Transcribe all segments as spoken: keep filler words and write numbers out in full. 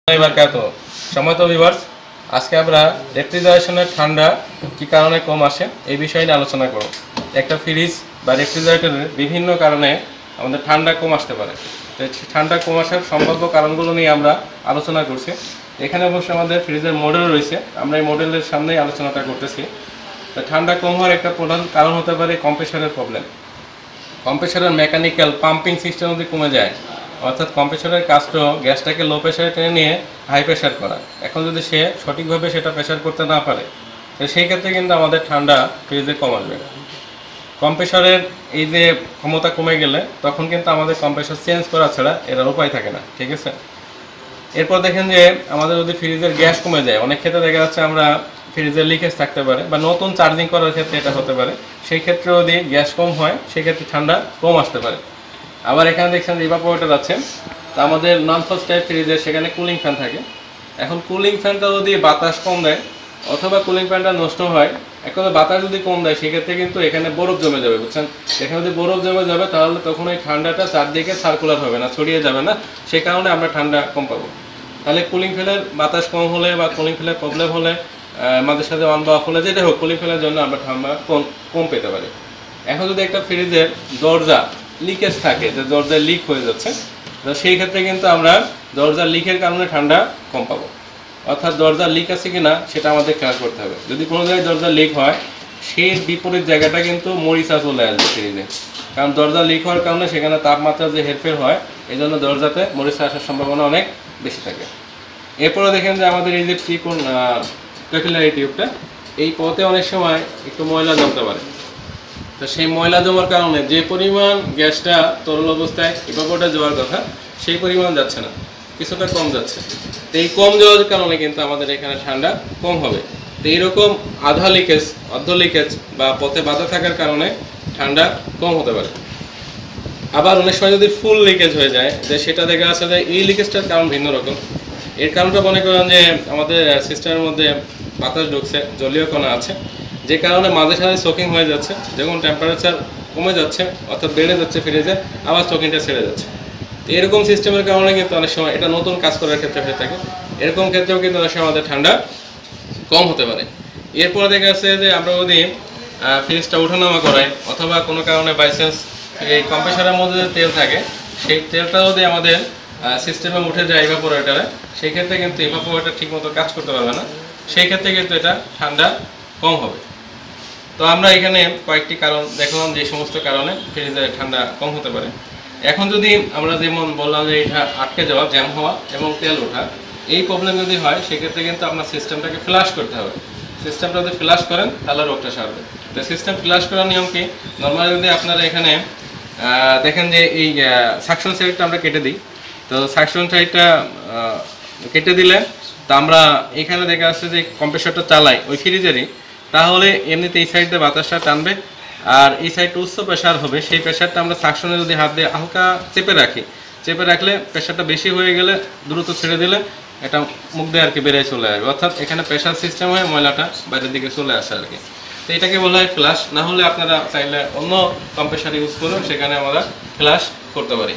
সম্মানিত ভিউয়ার্স, আজকে আমরা রেফ্রিজারেশনের ঠান্ডা কি কারণে কম আসে এই বিষয়ে নিয়ে আলোচনা করব। একটা ফ্রিজ বা রেফ্রিজারেটরের বিভিন্ন কারণে আমাদের ঠান্ডা কম আসতে পারে। তো ঠান্ডা কম আসার সম্ভাব্য কারণগুলো নিয়ে আমরা আলোচনা করছি। এখানে অবশ্যই আমাদের ফ্রিজের মডেল রয়েছে, আমরা এই মডেলের সামনেই আলোচনাটা করতেছি। তো ঠান্ডা কম হওয়ার একটা প্রধান কারণ হতে পারে কম্প্রেসারের প্রবলেম। কম্প্রেসারের মেকানিক্যাল পাম্পিং সিস্টেম যদি কমে যায়, অর্থাৎ কম্প্রেসারের কাজটা গ্যাসটাকে লো প্রেশারে টেনে নিয়ে হাই প্রেশার করা। এখন যদি সে সঠিকভাবে সেটা প্রেশার করতে না পারে, তো সেই ক্ষেত্রে কিন্তু আমাদের ঠান্ডা ফ্রিজে কম আসবে। কম্প্রেসারের এই যে ক্ষমতা কমে গেলে তখন কিন্তু আমাদের কম্প্রেসার চেঞ্জ করা ছাড়া এর উপায় থাকে না, ঠিক আছে। এরপর দেখেন যে আমাদের যদি ফ্রিজের গ্যাস কমে যায়, অনেক ক্ষেত্রে দেখা যাচ্ছে আমরা ফ্রিজের লিকেজ থাকতে পারে বা নতুন চার্জিং করার ক্ষেত্রে এটা হতে পারে। সেই ক্ষেত্রে যদি গ্যাস কম হয় সেক্ষেত্রে ঠান্ডা কম আসতে পারে। আবার এখানে দেখছেন যে ইভাপোরেটর আছে, তা আমাদের নন ফার্স্ট টাইপ ফ্রিজে সেখানে কুলিং ফ্যান থাকে। এখন কুলিং ফ্যানটা যদি বাতাস কম দেয় অথবা কুলিং ফ্যানটা নষ্ট হয়, এখন বাতাস যদি কম দেয় সেক্ষেত্রে কিন্তু এখানে বরফ জমে যাবে, বুঝছেন। এখানে যদি বরফ জমে যাবে তাহলে তখন ওই ঠান্ডাটা চারদিকে সার্কুলার হবে না, ছড়িয়ে যাবে না, সেই কারণে আমরা ঠান্ডা কম পাবো। তাহলে কুলিং ফ্যানের বাতাস কম হলে বা কুলিং ফ্যানের প্রবলেম হলে, আমাদের সাথে অন বা অফ হলে, যেটা হোক, কুলিং ফ্যানের জন্য আমরা ঠান্ডা কম কম পেতে পারি। এখন যদি একটা ফ্রিজের দরজা লিকেজ থাকে, যে দরজায় লিক হয়ে যাচ্ছে, তো সেই ক্ষেত্রে কিন্তু আমরা দরজার লিকের কারণে ঠান্ডা কম পাবো। অর্থাৎ দরজার লিক আছে কিনা সেটা আমাদের খেয়াল করতে হবে। যদি কোনো জায়গায় দরজা লিক হয়, সেই বিপরীত জায়গাটা কিন্তু মরিচা চলে আসবে ফ্রিজে, কারণ দরজা লিক হওয়ার কারণে সেখানে তাপমাত্রা যে হেরফের হয়, এই জন্য দরজাতে মরিচা আসার সম্ভাবনা অনেক বেশি থাকে। এরপরে দেখেন যে আমাদের এই যে ত্রিকোণ ক্যাপিলারি টিউবটা, এই পথে অনেক সময় একটু ময়লা জমতে পারে। তো সেই ময়লা জমার কারণে যে পরিমাণ গ্যাসটা তরল অবস্থায় ইভাপোরেটরে যাওয়ার কথা সেই পরিমাণ যাচ্ছে না, কিছুটা কম যাচ্ছে। তো এই কম যাওয়ার কারণে কিন্তু আমাদের এখানে ঠান্ডা কম হবে। তো এইরকম আধা লিকেজ, অর্ধ লিকেজ বা পথে বাধা থাকার কারণে ঠান্ডা কম হতে পারে। আবার অনেক সময় যদি ফুল লিকেজ হয়ে যায়, যে সেটা দেখা যাচ্ছে যে এই লিকেজটার কারণ ভিন্ন রকম। এর কারণটা মনে করেন যে আমাদের সিস্টেমের মধ্যে বাতাস ঢুকছে, জলীয় কণা আছে, যে কারণে মাঝে সাথে চোকিং হয়ে যাচ্ছে। যখন টেম্পারেচার কমে যাচ্ছে অর্থাৎ বেড়ে যাচ্ছে ফ্রিজে, আবার চোকিংটা ছেড়ে যাচ্ছে। তো এরকম সিস্টেমের কারণে কিন্তু অনেক সময় এটা নতুন কাজ করার ক্ষেত্রে হয়ে থাকে। এরকম ক্ষেত্রেও কিন্তু অনেক সময় আমাদের ঠান্ডা কম হতে পারে। এরপরে দেখা যাচ্ছে যে আমরা যদি ফ্রিজটা ওঠানামা করাই অথবা কোনো কারণে বাইচান্স এই কম্প্রেসারের মধ্যে যে তেল থাকে, সেই তেলটা যদি আমাদের সিস্টেমে উঠে যায় ইভাপোরেটরে, সেই ক্ষেত্রে কিন্তু ইভাপোরেটর ঠিকমতো কাজ করতে পারবে না, সেই ক্ষেত্রে কিন্তু এটা ঠান্ডা কম হবে। তো আমরা এখানে কয়েকটি কারণ দেখলাম যে সমস্ত কারণে ফ্রিজে ঠান্ডা কম হতে পারে। এখন যদি আমরা যেমন বললাম যে এটা আটকে যাওয়া, জ্যাম হওয়া এবং তেল ওঠা, এই প্রবলেম যদি হয় সেক্ষেত্রে কিন্তু আপনার সিস্টেমটাকে ফ্লাশ করতে হবে। সিস্টেমটা যদি ফ্লাশ করেন তাহলে রোগটা সারবে। তো সিস্টেম ফ্লাশ করার নিয়ম কি? নর্মালি যদি আপনারা এখানে দেখেন যে এই সাকশন সাইডটা আমরা কেটে দিই, তো সাকশন সাইডটা কেটে দিলে তো আমরা এখানে দেখা যাচ্ছে যে কম্প্রেসারটা চালাই ওই ফ্রিজেরই, তাহলে এমনিতে এই সাইড দিয়ে বাতাসটা টানবে আর এই সাইডটা উচ্চ প্রেশার হবে। সেই প্রেশারটা আমরা সাকশনে যদি হাত দিয়ে হালকা চেপে রাখি, চেপে রাখলে প্রেশারটা বেশি হয়ে গেলে দ্রুত ছেড়ে দিলে এটা মুখ দিয়ে আর কি বেড়ে চলে আসবে, অর্থাৎ এখানে প্রেশার সিস্টেম হয়ে ময়লাটা বাইরের দিকে চলে আসে আর কি। তো এটাকে বলা হয় ফ্লাশ। না হলে আপনারা চাইলে অন্য কম্প্রেসার ইউজ করুন, সেখানে আমরা ফ্লাশ করতে পারি।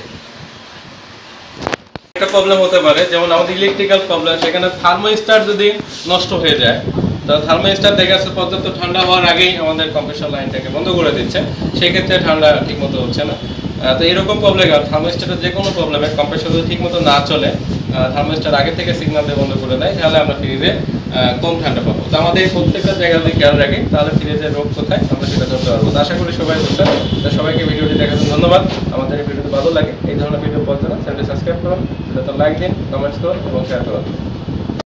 একটা প্রবলেম হতে পারে যেমন আমাদের ইলেকট্রিক্যাল প্রবলেম, সেখানে থার্মোস্ট্যাট যদি নষ্ট হয়ে যায়, তো থার্মোস্ট্যাট দেখা যাচ্ছে পর্যাপ্ত ঠান্ডা হওয়ার আগেই আমাদের কম্প্রেসার লাইনটাকে বন্ধ করে দিচ্ছে, সেই ক্ষেত্রে ঠান্ডা ঠিকমতো হচ্ছে না। তো এরকম প্রবলেম আর থার্মোস্ট্যাটের যে কোনো প্রবলেমে কম্প্রেসার যদি ঠিকমতো না চলে, থার্মোস্ট্যাট আগে থেকে সিগন্যাল দিয়ে বন্ধ করে দেয়, তাহলে আমরা ফ্রিজে কম ঠান্ডা পাবো। তো আমাদের প্রত্যেকটা জায়গা যদি খেয়াল রাখি তাহলে ফ্রিজের রোগ কোথায় আমরা সেটা ধরতে পারবো। তো আশা করি সবাই বুঝছেন। তো সবাইকে ভিডিওটি দেখার জন্য ধন্যবাদ। আমাদের এই ভিডিওটি ভালো লাগে, এই ধরনের ভিডিও পাওয়ার জন্য চ্যানেলটি সাবস্ক্রাইব করুন, ভিডিওতে লাইক দিন, কমেন্টস করুন এবং শেয়ার করুন।